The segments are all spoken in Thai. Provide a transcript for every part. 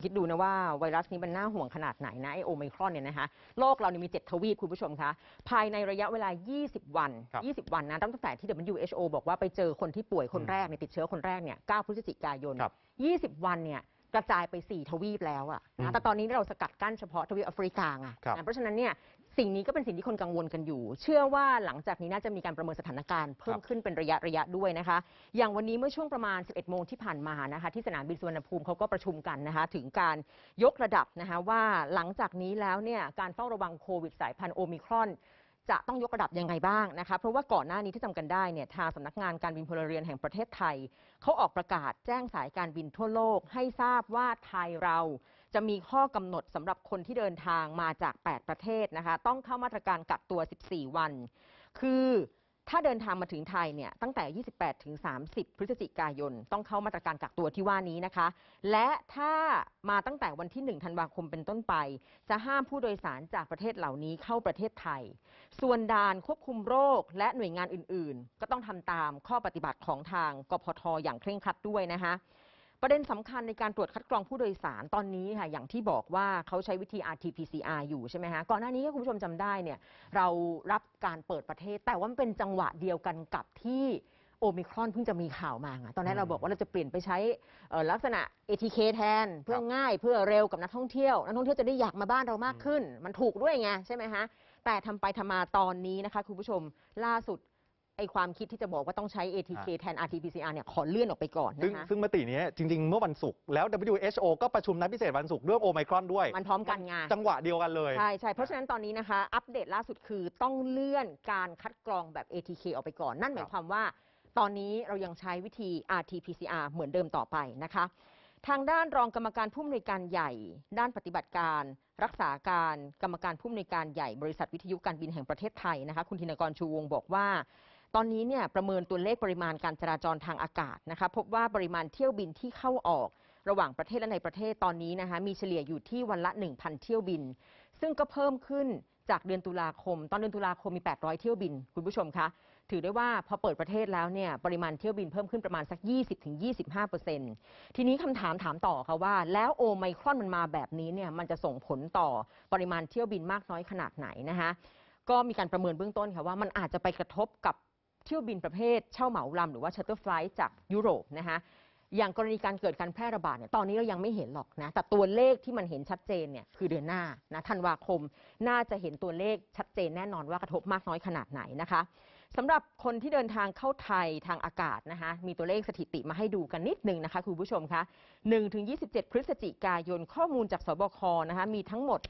คิดดูนะว่าไวรัสนี้มันน่าห่วงขนาดไหนนะไอโอไมครอนเนี่ยนะคะโลกเรามี7ทวีปคุณผู้ชมคะภายในระยะเวลา20 วัน20 วันนะตั้งแต่ที่ WHO บอกว่าไปเจอคนที่ป่วยคนแรกติดเชื้อคนแรกเนี่ย9 พฤศจิกายน20 วันเนี่ยกระจายไป4ทวีปแล้วอะนะแต่ตอนนี้เราสกัดกั้นเฉพาะทวีปแอฟริกาไงเพราะฉะนั้นเนี่ยสิ่งนี้ก็เป็นสิ่งที่คนกังวลกันอยู่เชื่อว่าหลังจากนี้น่าจะมีการประเมินสถานการณ์เพิ่มขึ้นเป็นระยะด้วยนะคะอย่างวันนี้เมื่อช่วงประมาณ 11 โมงที่ผ่านมานะคะที่สนามบินสุวรรณภูมิเขาก็ประชุมกันนะคะถึงการยกระดับนะคะว่าหลังจากนี้แล้วเนี่ยการเฝ้าระวังโควิดสายพันธุ์โอมิครอนจะต้องยกระดับยังไงบ้างนะคะเพราะว่าก่อนหน้านี้ที่จำกันได้เนี่ยทางสำนักงานการบินพลเรือนแห่งประเทศไทยเขาออกประกาศแจ้งสายการบินทั่วโลกให้ทราบว่าไทยเราจะมีข้อกำหนดสำหรับคนที่เดินทางมาจาก8ประเทศนะคะต้องเข้ามาตรการกักตัว14 วันคือถ้าเดินทางมาถึงไทยเนี่ยตั้งแต่28 ถึง 30 พฤศจิกายนต้องเข้ามาตรการกักตัวที่ว่านี้นะคะและถ้ามาตั้งแต่วันที่ 1 ธันวาคมเป็นต้นไปจะห้ามผู้โดยสารจากประเทศเหล่านี้เข้าประเทศไทยส่วนด่านควบคุมโรคและหน่วยงานอื่นๆก็ต้องทำตามข้อปฏิบัติของทางกพท.อย่างเคร่งครัดด้วยนะคะประเด็นสำคัญในการตรวจคัดกรองผู้โดยสารตอนนี้ค่ะอย่างที่บอกว่าเขาใช้วิธี RT-PCR อยู่ใช่ไหมคะก่อนหน้านี้คุณผู้ชมจำได้เนี่ยเรารับการเปิดประเทศแต่ว่ามันเป็นจังหวะเดียวกันกับที่โอมิครอนเพิ่งจะมีข่าวมาตอนนั้นเราบอกว่าเราจะเปลี่ยนไปใช้ลักษณะ ATK แทนเพื่อง่ายเพื่อเร็วกับนักท่องเที่ยวจะได้อยากมาบ้านเรามากขึ้นมันถูกด้วยไงใช่ไหมคะแต่ทำไปทำมาตอนนี้นะคะคุณผู้ชมล่าสุดความคิดที่จะบอกว่าต้องใช้ ATK แทน RT-PCR เนี่ยขอเลื่อนออกไปก่อนนะคะซึ่งมตินี้จริงๆเมื่อวันศุกร์แล้ว WHO ก็ประชุมนัดพิเศษวันศุกร์เรื่องโอไมครอนด้วยมันพร้อมกันไงจังหวะเดียวกันเลยใช่เพราะฉะนั้นตอนนี้นะคะอัปเดตล่าสุดคือต้องเลื่อนการคัดกรองแบบ ATK ออกไปก่อนนั่นหมายความว่าตอนนี้เรายังใช้วิธี RT-PCR เหมือนเดิมต่อไปนะคะทางด้านรองกรรมการผู้อำนวยการใหญ่ด้านปฏิบัติการรักษาการกรรมการผู้อำนวยการใหญ่บริษัทวิทยุการบินแห่งประเทศไทยนะคะคุณธินกรชูวงศ์บอกว่าตอนนี้เนี่ยประเมินตัวเลขปริมาณการจราจรทางอากาศนะคะพบว่าปริมาณเที่ยวบินที่เข้าออกระหว่างประเทศและในประเทศตอนนี้นะคะมีเฉลี่ยอยู่ที่วันละ 1,000 เที่ยวบินซึ่งก็เพิ่มขึ้นจากเดือนตุลาคมตอนเดือนตุลาคมมี800เที่ยวบินคุณผู้ชมคะถือได้ว่าพอเปิดประเทศแล้วเนี่ยปริมาณเที่ยวบินเพิ่มขึ้นประมาณสัก 20-25% ทีนี้คำถามต่อค่ะว่าแล้วโอไมครอนมันมาแบบนี้เนี่ยมันจะส่งผลต่อปริมาณเที่ยวบินมากน้อยขนาดไหนนะคะก็มีการประเมินเบื้องต้นค่ะว่ามันอาจจะไปกระทบกับเที่ยวบินประเภทเช่าเหมาลำหรือว่าชัตเตอร์ไฟลท์จากยุโรปนะคะอย่างกรณีการเกิดการแพร่ระบาดเนี่ยตอนนี้เรายังไม่เห็นหรอกนะแต่ตัวเลขที่มันเห็นชัดเจนเนี่ยคือเดือนหน้านะธันวาคมน่าจะเห็นตัวเลขชัดเจนแน่นอนว่ากระทบมากน้อยขนาดไหนนะคะสำหรับคนที่เดินทางเข้าไทยทางอากาศนะคะมีตัวเลขสถิติมาให้ดูกันนิดนึงนะคะคุณผู้ชมคะ 1-27 พฤศจิกายนข้อมูลจากสบคนะคะมีทั้งหมด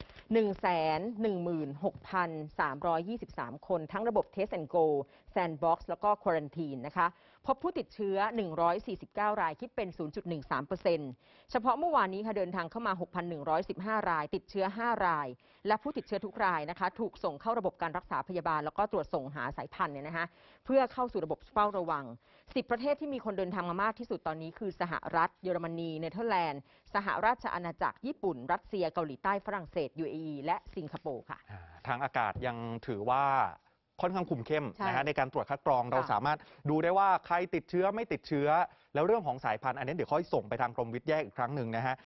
116,323 คนทั้งระบบ Test and Go Sandbox แล้วก็ Quarantine นะคะพบผู้ติดเชื้อ149รายคิดเป็น 0.13% เฉพาะเมื่อวานนี้ค่ะเดินทางเข้ามา 6,115 รายติดเชื้อ5รายและผู้ติดเชื้อทุกรายนะคะถูกส่งเข้าระบบการรักษาพยาบาลแล้วก็ตรวจส่งหาสายพันธุ์เนี่ยนะคะเพื่อเข้าสู่ระบบเฝ้าระวัง10ประเทศที่มีคนเดินทางมามากที่สุดตอนนี้คือสหรัฐเยอรมนีเนเธอร์แลนด์สหราชอาณาจักรญี่ปุ่นรัสเซียเกาหลีใต้ฝรั่งเศส UAE และสิงคโปร์ค่ะทางอากาศยังถือว่าค่อนข้างคุมเข้มนะฮะในการตรวจคัดกรองเราสามารถดูได้ว่าใครติดเชื้อไม่ติดเชื้อแล้วเรื่องของสายพันธุ์อันนี้เดี๋ยวค่อยส่งไปทางกรมวิทย์แยกอีกครั้งหนึ่งนะฮะ